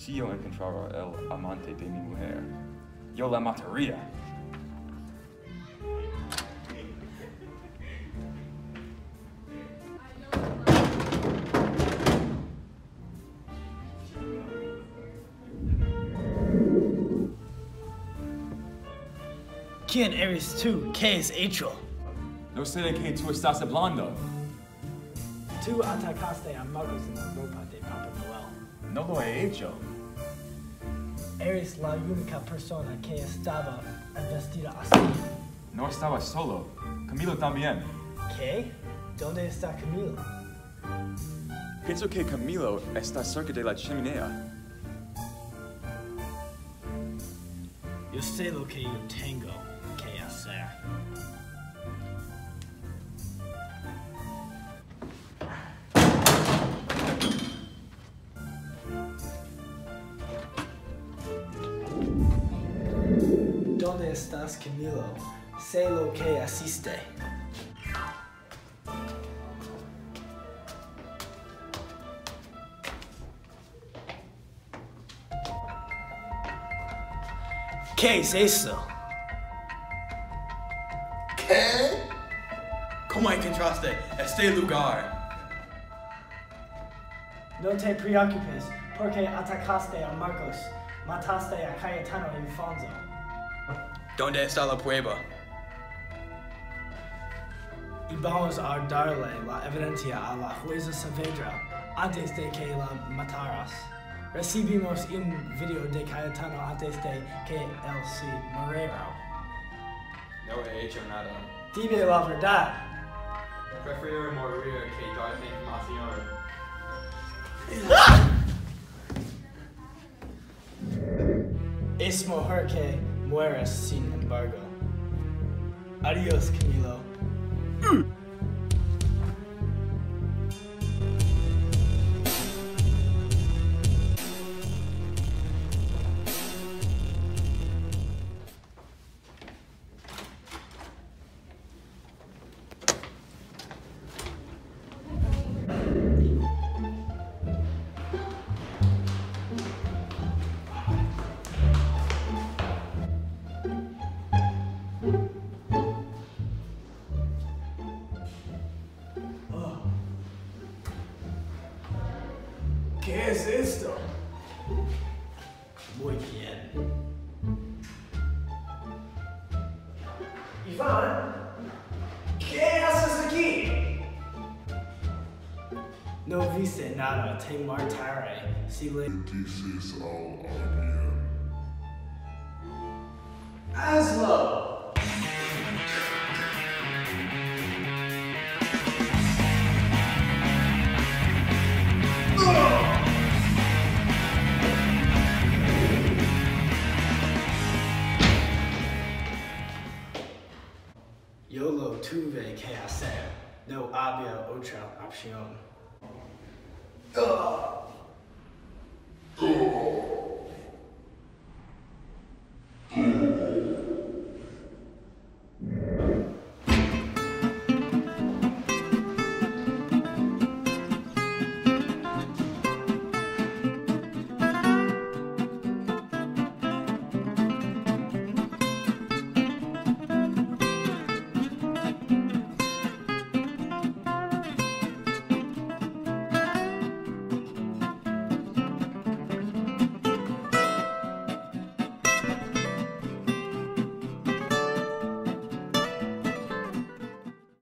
si yo encontrara el amante de mi mujer, yo la mataría. ¿Quién eres tú? ¿Qué es hecho? No sé de qué tú estás hablando. Tú atacaste a Marcos en la ropa de Papá Noel. No lo he hecho. Eres la única persona que estaba vestida así. No estaba solo. Camilo también. ¿Qué? ¿Dónde está Camilo? Pienso que Camilo está cerca de la chimenea. Yo sé lo que yo tengo que hacer. ¿Dónde estás, Camilo? Sé lo que hiciste. ¿Qué es eso? ¿Qué? ¿Cómo encontraste este lugar? No te preocupes, porque atacaste a Marcos, mataste a Cayetano y Alfonso. ¿Dónde está la prueba? Y vamos a darle la evidencia a la jueza Saavedra antes de que la mataras. Recibimos un video de Cayetano antes de que él se muriera. No he hecho nada. Dime la verdad. Prefiero morir que darte información. Es mejor que mueras sin embargo. Adiós, Camilo. ¿Qué es esto? Muy bien. Iván, ¿qué haces aquí? No viste nada, te mataré si le dices a alguien. Hazlo. Yo lo tuve que hacer. No había otra opción.